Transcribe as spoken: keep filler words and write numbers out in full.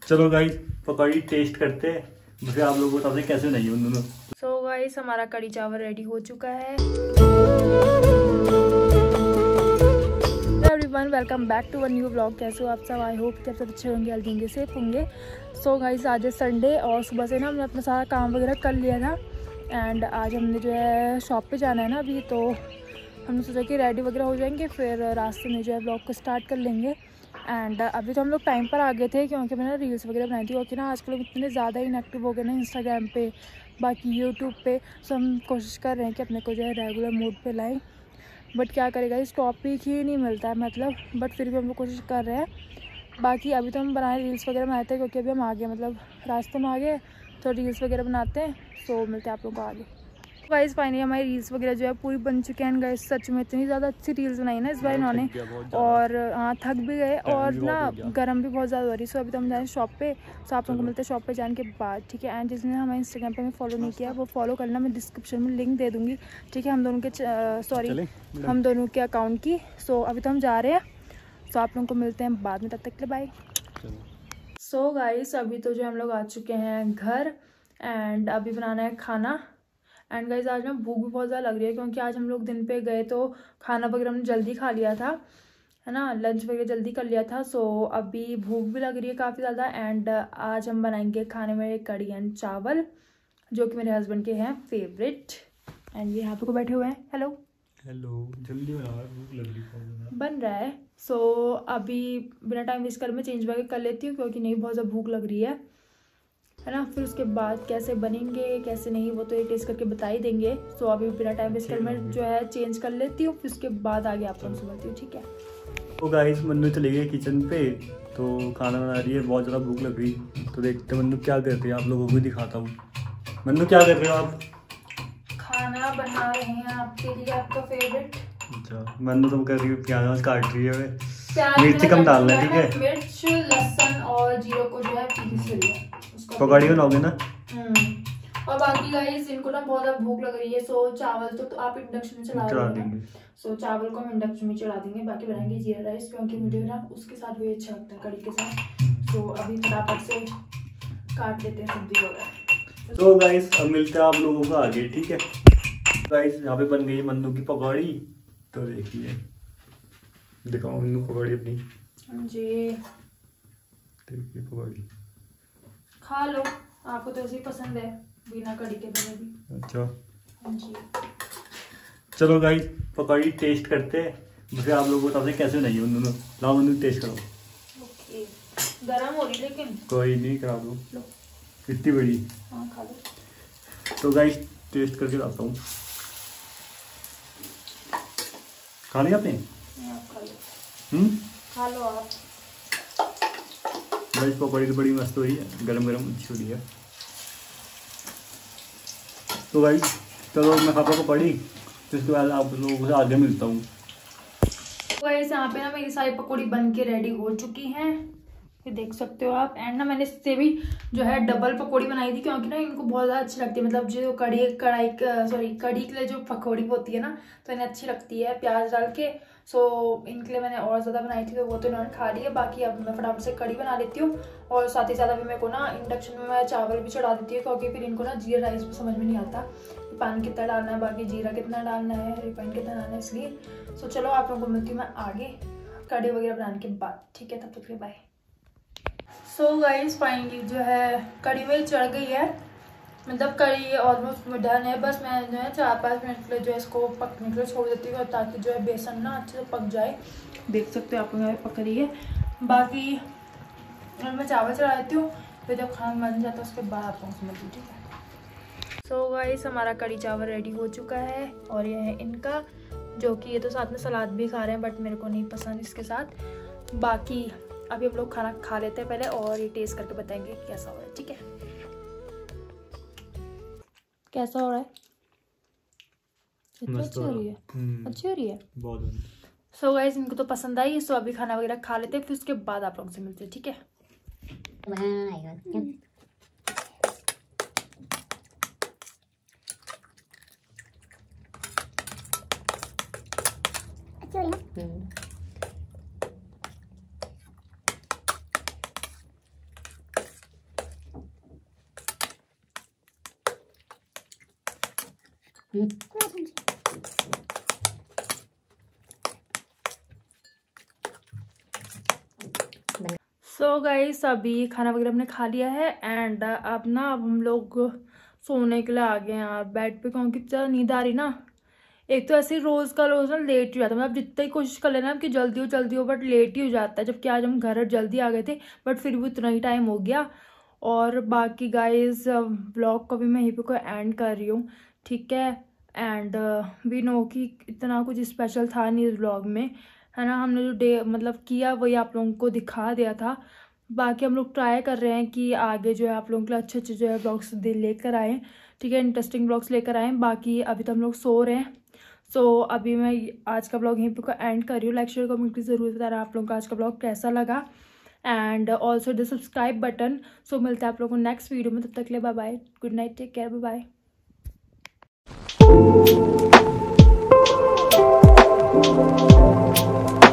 चलो गाइस पकौड़ी टेस्ट करते हैं, मुझे आप लोग बताते हैं कैसे बनाइए उन दोनों। सो गाइस हमारा कड़ी चावल रेडी हो चुका है। Everyone welcome back to one new blog. कैसे हो आप सब? आई होप कि आप सब अच्छे होंगे, हेल्दी होंगे, सेफ होंगे। सो गाइस आज है संडे और सुबह से ना हमने अपना सारा काम वगैरह कर लिया था एंड आज हमने जो है शॉप पे जाना है ना अभी, तो हमने सोचा कि रेडी वगैरह हो जाएंगे, फिर रास्ते में जो है ब्लॉग को स्टार्ट कर लेंगे। एंड अभी तो हम लोग टाइम पर आ गए थे क्योंकि मैंने रील्स वगैरह बनाई थी, क्योंकि ना आजकल इतने ज़्यादा इनएक्टिव हो गए ना इंस्टाग्राम पे, बाकी यूट्यूब पे। सो हम कोशिश कर रहे हैं कि अपने को जो है रेगुलर मोड पे लाएं, बट क्या करेगा इस टॉपिक ही नहीं मिलता है मतलब, बट फिर भी हम लोग कोशिश कर रहे हैं। बाकी अभी तो हम बनाए रील्स वगैरह बनाए थे क्योंकि अभी हम आ गए, मतलब रास्ते में आ गए, तो रील्स वगैरह बनाते हैं। सो मिलते हैं आप लोगों को आगे। गाइस फाइनली हमारी रील्स वगैरह जो है पूरी बन चुके हैं। गाइस सच में इतनी ज़्यादा अच्छी रील्स बनाई ना इस बार इन्होंने, और हाँ थक भी गए और ना गर्म भी बहुत ज़्यादा हो रही। सो अभी तो हम जाएँ शॉप पे, सो आप लोगों को मिलते हैं शॉप पे जाने के बाद, ठीक है। एंड जिसने हमारे इंस्टाग्राम पे हमें फॉलो नहीं किया वो फॉलो करना, मैं डिस्क्रिप्शन में लिंक दे दूँगी, ठीक है, हम दोनों के सॉरी हम दोनों के अकाउंट की। सो अभी तो हम जा रहे हैं, सो आप लोगों को मिलते हैं बाद में, तब तक के लिए बाय। सो गाइस अभी तो जो हम लोग आ चुके हैं घर एंड अभी बनाना है खाना। एंड गाइस आज ना भूख भी बहुत ज़्यादा लग रही है क्योंकि आज हम लोग दिन पे गए तो खाना वगैरह हमने जल्दी खा लिया था, है ना, लंच वगैरह जल्दी कर लिया था। सो अभी भूख भी लग रही है काफ़ी ज़्यादा। एंड आज हम बनाएंगे खाने में कड़ी एंड चावल, जो कि मेरे हस्बैंड के हैं फेवरेट। एंड ये यहाँ पे को बैठे हुए हैं। हेलो हेलो, जल्दी बना, भूख लग रही है। बन रहा है। सो अभी बिना टाइम वेस्ट कर मैं चेंज वगैरह कर लेती हूँ क्योंकि नहीं बहुत ज़्यादा भूख लग रही है है ना। फिर उसके बाद कैसे बनेंगे कैसे नहीं वो तो ये टेस्ट करके बता ही देंगे। सो अभी बिना टाइम वेस्ट कर मैं जो है चेंज कर लेती हूँ, फिर उसके बाद आगे आप लोगों से मिलती हूँ, ठीक है। तो गाइस मन्नू चली गई किचन पे, तो खाना बना रही है, बहुत ज़्यादा भूख लग रही, तो देखते मन्नू क्या कर रही है, आप लोगों को भी दिखाता हूँ। मन्नू क्या कर रहे हो आप? खाना बना रहे हैं आपके लिए, आपका फेवरेट। अच्छा मन्नू तुम कर रही हो, प्याज काट रही है, प्याज मिर्ची कम डालना है, ठीक है। मिर्च लहसुन और जीरो को जो है पीस रही है, पकौड़ी बनाओगे ना। और बाकी गाइस इनको ना बहुत ज्यादा भूख लग रही है। सो चावल तो, तो आप इंडक्शन में चला देंगे। सो चावल को हम इंडक्शन में चढ़ा देंगे, बाकी बनाएंगे जीरा राइस क्योंकि मुझे ना उसके साथ भी अच्छा लगता है कड़ी के साथ। सो अभी फटाफट से काट लेते हैं सब्जी वगैरह। तो गाइस अब मिलते हैं आप लोगों को आगे, ठीक है। गाइस यहाँ पे बन गई मन्नू की पकौड़ी, तो देखिए, दिखाओ मन्नू पकौड़ी अपनी। जी देखिए पकौड़ी, खा लो, आपको तो ऐसे ही पसंद है बिना कड़ी के बने भी। अच्छा जी चलो गाइस पकौड़ी टेस्ट करते हैं, मुझे आप लोग बताते हैं कैसे बनाइए उन दोनों। लाओ मन्नू टेस्ट करो। ओके गरम हो रही लेकिन कोई नहीं, करा दो, लो इतनी बड़ी। हाँ खा लो। तो गाइस टेस्ट करके लाता हूँ। खा लिया आपने? आप खा लो। हम्म खा लो आप। गाइस पकौड़ी तो बड़ी मस्त हुई है, गरम गरम अच्छी हो रही है। तो गाइस चलो मैं खाता हूँ पकौड़ी, तो इसके बाद आप लोगों से आगे मिलता हूँ। गाइस यहाँ पे ना मेरी सारी पकौड़ी बन के रेडी हो चुकी हैं, ये देख सकते हो आप। एंड ना मैंने इससे भी जो है डबल पकौड़ी बनाई थी क्योंकि ना इनको बहुत ज़्यादा अच्छी लगती है, मतलब जो कड़ी कढ़ाई सॉरी कड़ी के लिए जो पकौड़ी होती है ना, तो इन्हें अच्छी लगती है प्याज डाल के। सो इनके लिए मैंने और ज़्यादा बनाई थी, तो वो तो इन्होंने खा ली है। बाकी अब मैं फटाफट से कड़ी बना लेती हूँ और साथ ही साथ अभी मेरे को ना इंडक्शन में मैं चावल भी चढ़ा देती हूँ क्योंकि फिर इनको ना जीरा राइस में समझ में नहीं आता पानी कितना डालना है, बाकी जीरा कितना डालना है, रिफाइंड कितना डालना है, इसलिए। सो चलो आप लोगों को मिलती हूँ मैं आगे कड़ी वगैरह बनाने के बाद, ठीक है, तब तक के लिए बाय। सो गाइस फाइनली जो है कड़ी मेरी चढ़ गई है, मतलब कड़ी ऑलमोस्ट डन है। बस मैं जो है चार पाँच मिनट के लिए जो है इसको पकने के लिए छोड़ देती हूँ ताकि जो है बेसन ना अच्छे से पक जाए। देख सकते हो आप लोग पक रही है। बाकी मैं चावल चढ़ा देती हूँ, फिर जब खाना बन जाता है उसके बाद आप लोगों से मिलती हूँ, ठीक है। सो गाइस हमारा कड़ी चावल रेडी हो चुका है और ये है इनका, जो कि ये तो साथ में सलाद भी खा रहे हैं बट मेरे को नहीं पसंद इसके साथ। बाकी अभी हम लोग खाना खा लेते हैं पहले और ये टेस्ट करके बताएंगे कैसा हो रहा है, ठीक है। कैसा हो रहा है? अच्छी हो रही है, अच्छी हो रही है बहुत। सो गाइस इनको तो पसंद आई, सो अभी खाना वगैरह खा लेते हैं, फिर उसके बाद आप लोगों से मिलते हैं, ठीक है। सो गाइस अभी खाना वगैरह हमने खा लिया है एंड अब ना अब हम लोग सोने के लिए आ गए हैं यार बेड पे, क्योंकि इतना नींद आ रही ना। एक तो ऐसे रोज का रोज ना लेट ही हो जाता है, मतलब जितना ही कोशिश कर लेना कि जल्दी हो जल्दी हो बट लेट ही हो जाता है। जबकि आज हम घर जल्दी आ गए थे बट फिर भी उतना ही टाइम हो गया। और बाकी गाइस ब्लॉग को भी मैं यहीं पे को एंड कर रही हूँ, ठीक है। एंड वी नो कि इतना कुछ स्पेशल था नहीं इस ब्लॉग में, है ना। हमने जो डे मतलब किया वही आप लोगों को दिखा दिया था। बाकी हम लोग ट्राई कर रहे हैं कि आगे जो है आप लोगों के लिए अच्छे अच्छे जो है ब्लॉग्स लेकर आएँ, ठीक है, इंटरेस्टिंग ब्लॉग्स लेकर आएँ। बाकी अभी तो हम लोग सो रहे हैं। सो so, अभी मैं आज का ब्लॉग यहीं पे एंड कर रही हूँ। लाइक शेयर कमेंट ज़रूर बताना आप लोगों को आज का ब्लॉग कैसा लगा and also the subscribe button. So मिलते हैं आप लोगों को नेक्स्ट वीडियो में, तब तक के लिए bye bye, good night, take care, bye bye.